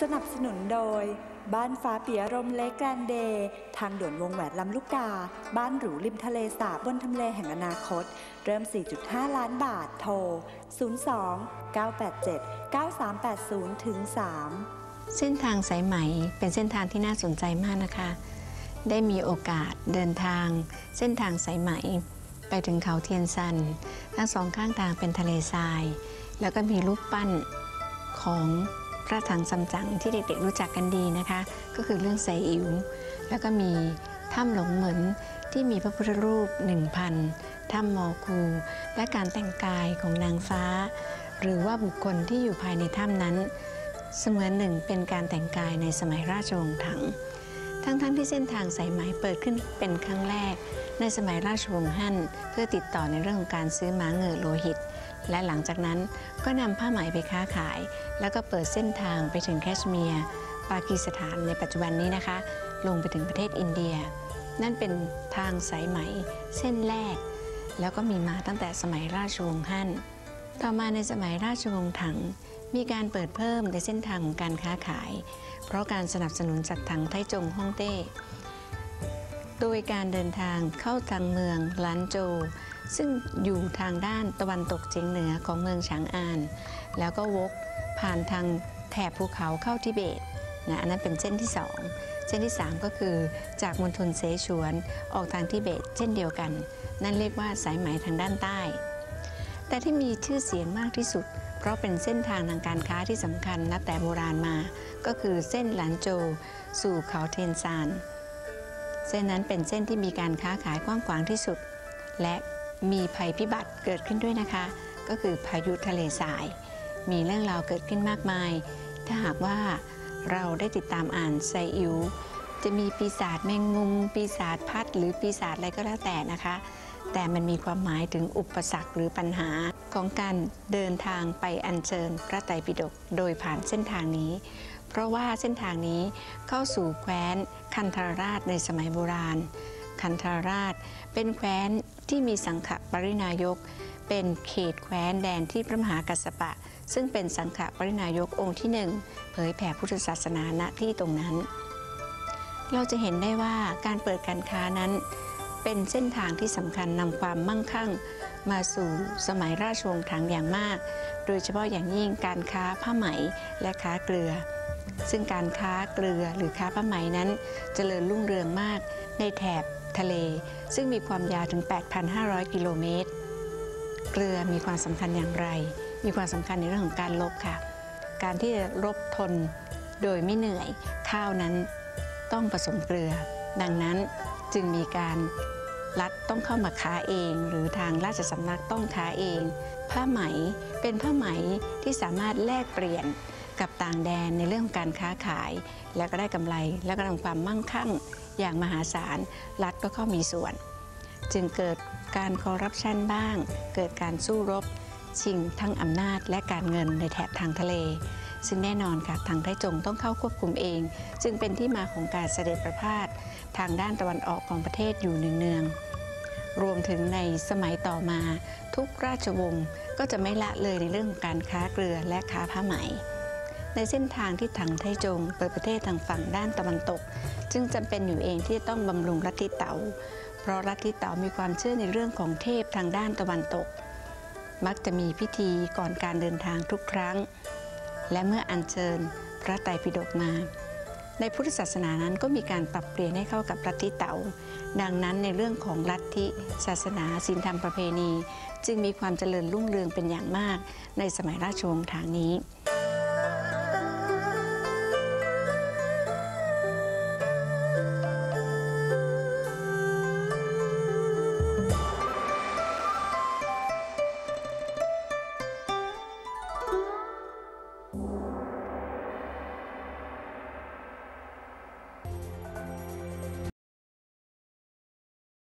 นับสนุนโดยบ้านฟ้าปิยรมเลกแกรนเดย์ทางด่วนวงแหวนลำลูกกาบ้านหรูริมทะเลสาบบนทำเลแห่งอนาคตเริ่ม 4.5 ล้านบาทโทร 02-987-9380 ถึง 3 เส้นทางสายไหมเป็นเส้นทางที่น่าสนใจมากนะคะได้มีโอกาสเดินทางเส้นทางสายไหมไปถึงเขาเทียนซันทั้งสองข้างทางเป็นทะเลทรายแล้วก็มีรูปปั้นของพระถังซัมจั๋งที่เด็กๆรู้จักกันดีนะคะก็คือเรื่องไซอิ๋วแล้วก็มีถ้ำหลงเหมือนที่มีพระพุทธรูป 1,000 ถ้ำมอคูและการแต่งกายของนางฟ้าหรือว่าบุคคลที่อยู่ภายในถ้ำนั้นเสมือนหนึ่งเป็นการแต่งกายในสมัยราชวงศ์ถังทั้งที่เส้นทางสายไหมเปิดขึ้นเป็นครั้งแรกในสมัยราชวงศ์ฮั่นเพื่อติดต่อในเรื่องของการซื้อม้าเหงื่อโลหิตและหลังจากนั้นก็นำผ้าไหมไปค้าขายแล้วก็เปิดเส้นทางไปถึงแคชเมียร์ปากีสถานในปัจจุบันนี้นะคะลงไปถึงประเทศอินเดียนั่นเป็นทางสายไหมเส้นแรกแล้วก็มีมาตั้งแต่สมัยราชวงศ์ฮั่นต่อมาในสมัยราชวงศ์ถังมีการเปิดเพิ่มในเส้นทางของการค้าขายเพราะการสนับสนุนจากถังไทจงฮ่องเต้โดยการเดินทางเข้าทางเมืองล้านโจวซึ่งอยู่ทางด้านตะวันตกเฉียงเหนือของเมืองฉางอานแล้วก็วกผ่านทางแถบภูเขาเข้าทิเบตนะอันนั้นเป็นเส้นที่2เส้นที่3ก็คือจากมณฑลเสฉวนออกทางทิเบตเช่นเดียวกันนั่นเรียกว่าสายไหมทางด้านใต้แต่ที่มีชื่อเสียงมากที่สุดเพราะเป็นเส้นทางทางการค้าที่สำคัญนับแต่โบราณมาก็คือเส้นหลานโจวสู่เขาเทียนซานเส้นนั้นเป็นเส้นที่มีการค้าขายกว้างขวางที่สุดและมีภัยพิบัติเกิดขึ้นด้วยนะคะก็คือพายุทะเลทรายมีเรื่องราวเกิดขึ้นมากมายถ้าหากว่าเราได้ติดตามอ่านไซอิ๋วจะมีปีศาจแมงมุมปีศาจพัดหรือปีศาจอะไรก็แล้วแต่นะคะแต่มันมีความหมายถึงอุปสรรคหรือปัญหาของการเดินทางไปอัญเชิญพระไตรปิฎกโดยผ่านเส้นทางนี้เพราะว่าเส้นทางนี้เข้าสู่แคว้นคันธารราชในสมัยโบราณคันธารราชเป็นแคว้นที่มีสังฆปรินายกเป็นเขตแคว้นแดนที่พระมหากัสสปะซึ่งเป็นสังฆปรินายกองค์ที่1เผยแผ่พุทธศาสนาณที่ตรงนั้นเราจะเห็นได้ว่าการเปิดการค้านั้นเป็นเส้นทางที่สำคัญนำความมั่งคั่งมาสู่สมัยราชวงศ์ถังอย่างมากโดยเฉพาะอย่างยิ่งการค้าผ้าไหมและค้าเกลือซึ่งการค้าเกลือหรือค้าผ้าไหมนั้นเจริญรุ่งเรืองมากในแถบทะเลซึ่งมีความยาวถึง 8,500 กิโลเมตรเกลือมีความสำคัญอย่างไรมีความสำคัญในเรื่องของการรบค่ะการที่จะรบทนโดยไม่เหนื่อยข้าวนั้นต้องผสมเกลือดังนั้นจึงมีการรัฐต้องเข้ามาค้าเองหรือทางราชสำนักต้องค้าเองผ้าไหมเป็นผ้าไหมที่สามารถแลกเปลี่ยนกับต่างแดนในเรื่องของการค้าขายแล้วก็ได้กำไรและก็ทำความมั่งคั่งอย่างมหาศาลรัฐก็เข้ามีส่วนจึงเกิดการคอร์รัปชันบ้างเกิดการสู้รบชิงทั้งอำนาจและการเงินในแถบทางทะเลซึ่งแน่นอนค่ะทางไทจงต้องเข้าควบคุมเองจึงเป็นที่มาของการเสด็จประพาสทางด้านตะวันออกของประเทศอยู่เนืองๆรวมถึงในสมัยต่อมาทุกราชวงศ์ก็จะไม่ละเลยในเรื่องของการค้าเกลือและค้าผ้าไหมในเส้นทางที่ถังไทจงเปิดประเทศทางฝั่งด้านตะวันตกจึงจำเป็นอยู่เองที่จะต้องบำรุงลัทธิเต๋าเพราะลัทธิเต๋ามีความเชื่อในเรื่องของเทพทางด้านตะวันตกมักจะมีพิธีก่อนการเดินทางทุกครั้งและเมื่ออัญเชิญพระไตรปิฎกมาในพุทธศาสนานั้นก็มีการปรับเปลี่ยนให้เข้ากับลัทธิเต๋าดังนั้นในเรื่องของลัทธิศาสนาศีลธรรมประเพณีจึงมีความเจริญรุ่งเรืองเป็นอย่างมากในสมัยราชวงศ์ถังนี้